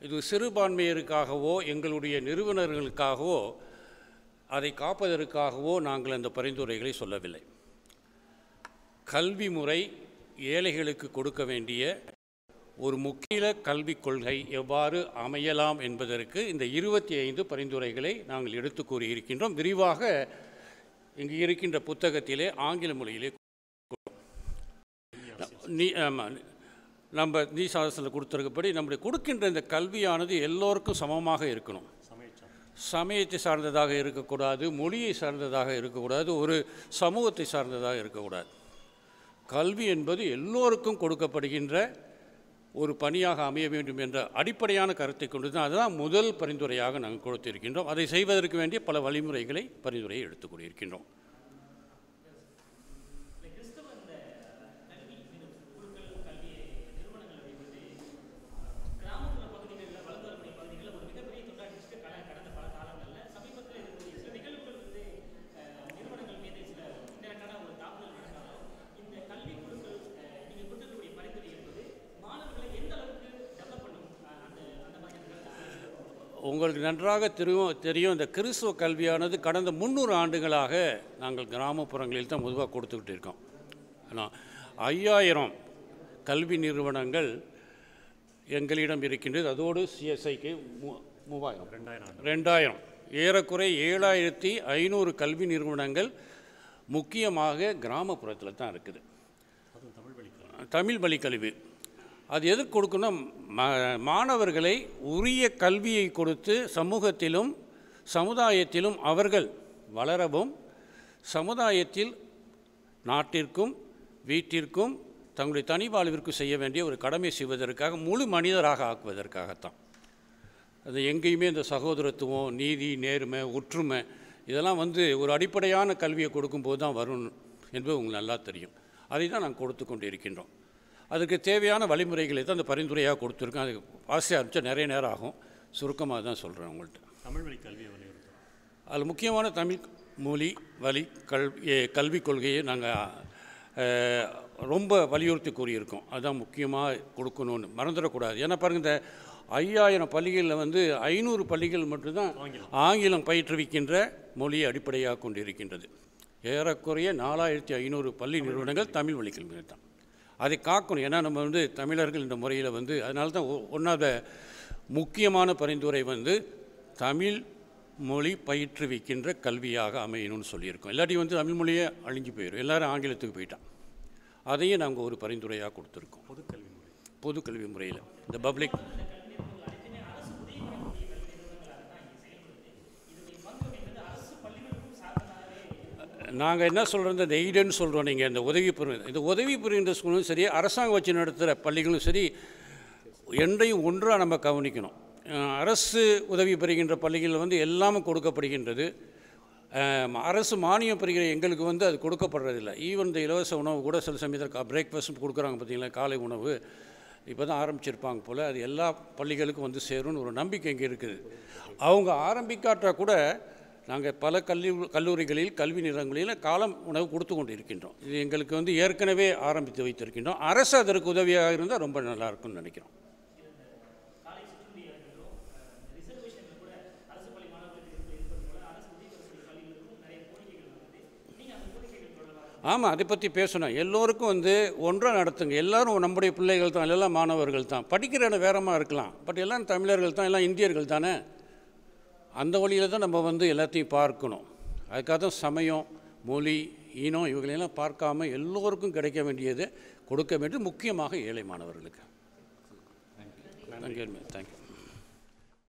இது சிறுபான்மையருக்காகவோ எங்களுடைய நிறுவனர்களுக்காகவோ அதை காப்பதற்காகவோ நாங்கள் அந்த பரிந்துரைகளை சொல்லவில்லை. கல்வி முறை ஏழைகளுக்கு கொடுக்க வேண்டிய ஒரு முக்கிய கல்விக் கொள்கை எவ்வாறு அமையலாம் என்பதற்கு இந்த 25 பரிந்துரைகளை நாங்கள் எடுத்து கூறியிருக்கின்றோம். விரிவாக இங்கு இருக்கின்ற புத்தகத்திலே ஆங்கில மொழியிலே நம்ம நீதிசாசனத்தில் கொடுத்திருக்கப்படி நம்முடைய கொடுக்கின்ற இந்த கல்வியானது எல்லோருக்கும் சமமாக இருக்கணும். சமயத்தை சார்ந்ததாக இருக்கக்கூடாது, மொழியை சார்ந்ததாக இருக்கக்கூடாது, ஒரு சமூகத்தை சார்ந்ததாக இருக்கக்கூடாது. கல்வி என்பது எல்லோருக்கும் கொடுக்கப்படுகின்ற ஒரு பணியாக அமைய வேண்டும் என்ற அடிப்படையான கருத்தை கொண்டு தான் அதுதான் முதல் பரிந்துரையாக நாங்கள் கொடுத்திருக்கின்றோம். அதை செய்வதற்கு வேண்டிய பல வழிமுறைகளை பரிந்துரையை எடுத்துக் கூறியிருக்கின்றோம். உங்களுக்கு நன்றாக தெரியும் இந்த கிறிஸ்துவ கல்வியானது கடந்த 300 ஆண்டுகளாக நாங்கள் கிராமப்புறங்களில் தான் பொதுவாக கொடுத்துக்கிட்டு இருக்கோம். ஆனால் 5000 கல்வி நிறுவனங்கள் எங்களிடம் இருக்கின்றது. அதோடு சிஎஸ்ஐக்கு 2000 ஏறக்குறை 7500 கல்வி நிறுவனங்கள் முக்கியமாக கிராமப்புறத்தில் தான் இருக்குது. தமிழ் வழி கல்வி அது எதற்கு கொடுக்கணும்? மாணவர்களை உரிய கல்வியை கொடுத்து சமூகத்திலும் சமுதாயத்திலும் அவர்கள் வளரவும், சமுதாயத்தில் நாட்டிற்கும் வீட்டிற்கும் தங்களுடைய தனி வாழ்விற்கும் செய்ய வேண்டிய ஒரு கடமை செய்வதற்காக முழு மனிதராக ஆக்குவதற்காகத்தான். அது எங்கேயுமே இந்த சகோதரத்துவம், நீதி, நேர்மை, ஒற்றுமை இதெல்லாம் ஒரு அடிப்படையான கல்வியை கொடுக்கும்போது தான் வரும் என்பது உங்களுக்கு நல்லா தெரியும். அதை தான் நாங்கள் கொடுத்து கொண்டு இருக்கின்றோம். அதுக்கு தேவையான வழிமுறைகளை தான் அந்த பரிந்துரையாக கொடுத்துருக்கோம். அதுக்கு வாசி ஆரம்பித்தா நிறைய நேரம் ஆகும். சுருக்கமாக தான் சொல்கிறேன் உங்கள்கிட்ட. தமிழ் வழி கல்வியை வலியுறுத்தும். அதில் முக்கியமான தமிழ் மொழி வழி கல்விக் கொள்கையை நாங்கள் ரொம்ப வலியுறுத்தி கூறியிருக்கோம். அதுதான் முக்கியமாக கொடுக்கணும்னு மறந்துடக்கூடாது. ஏன்னா பாருங்கள், இந்த 5000 பள்ளிகளில் 500 பள்ளிகள் மட்டும்தான் ஆங்கிலம் பயிற்றுவிக்கின்ற மொழியை அடிப்படையாக கொண்டு இருக்கின்றது. ஏறக்குறைய 4500 பள்ளி நிறுவனங்கள் தமிழ் வழி கல்வி தான். அதை காக்கணும். ஏன்னா நம்ம தமிழர்கள் இந்த முறையில் அதனால தான் ஒன்றாவது முக்கியமான பரிந்துரை தமிழ் மொழி பயிற்றுவிக்கின்ற கல்வியாக அமையணும்னு சொல்லியிருக்கோம். இல்லாட்டி தமிழ் மொழியே அழிஞ்சு போயிடும், எல்லோரும் ஆங்கிலத்துக்கு போயிட்டான். அதையும் நாங்கள் ஒரு பரிந்துரையாக கொடுத்துருக்கோம். பொதுக்கல்வி முறையில் இந்த பப்ளிக் நாங்கள் என்ன சொல்கிறோம், இந்த எய்டுன்னு சொல்கிறோம். நீங்கள் இந்த உதவி புரிகின்ற ஸ்கூலும் சரி, அரசாங்கம் வச்சு நடத்துகிற பள்ளிகளும் சரி, என்றையும் ஒன்றாக நம்ம கவனிக்கணும். அரசு உதவி பெறுகின்ற பள்ளிகள் எல்லாமே கொடுக்கப்படுகின்றது. அரசு மானியம் பெறுகிற எங்களுக்கு அது கொடுக்கப்படுறதில்லை. ஈவன் இந்த இலவச உணவு கூட சில சமயத்தில் பிரேக்ஃபாஸ்ட் கொடுக்குறாங்க பார்த்தீங்களா, காலை உணவு இப்போ தான் ஆரம்பிச்சிருப்பாங்க போல். அது எல்லா பள்ளிகளுக்கும் சேரும்னு ஒரு நம்பிக்கை இங்கே இருக்குது. அவங்க ஆரம்பிக்காட்டால் கூட நாங்கள் பல கல்லூரிகளில் கல்வி நிறுவனங்களில் காலம் உணவு கொடுத்து கொண்டு இருக்கின்றோம். இது எங்களுக்கு ஏற்கனவே ஆரம்பித்து வைத்திருக்கின்றோம். அரசு அதற்கு உதவியாக இருந்தால் ரொம்ப நல்லாயிருக்கும்னு நினைக்கிறோம். ஆமாம், அதை பற்றி பேசணும். எல்லோருக்கும் ஒன்றாக நடத்துங்க. எல்லோரும் நம்முடைய பிள்ளைகள் தான், எல்லாம் மாணவர்கள் தான். படிக்கிற இடம் வேறமாக இருக்கலாம், பட் எல்லாம் தமிழர்கள் தான், எல்லாம் இந்தியர்கள் தானே. அந்த வழியில் தான் நம்ம எல்லாத்தையும் பார்க்கணும். அதுக்காக தான் சமயம், மொழி, இனம் இவங்களெல்லாம் பார்க்காம எல்லோருக்கும் கிடைக்க வேண்டியது கொடுக்க வேண்டியது, முக்கியமாக ஏழை மாணவர்களுக்கு. தேங்க்யூ.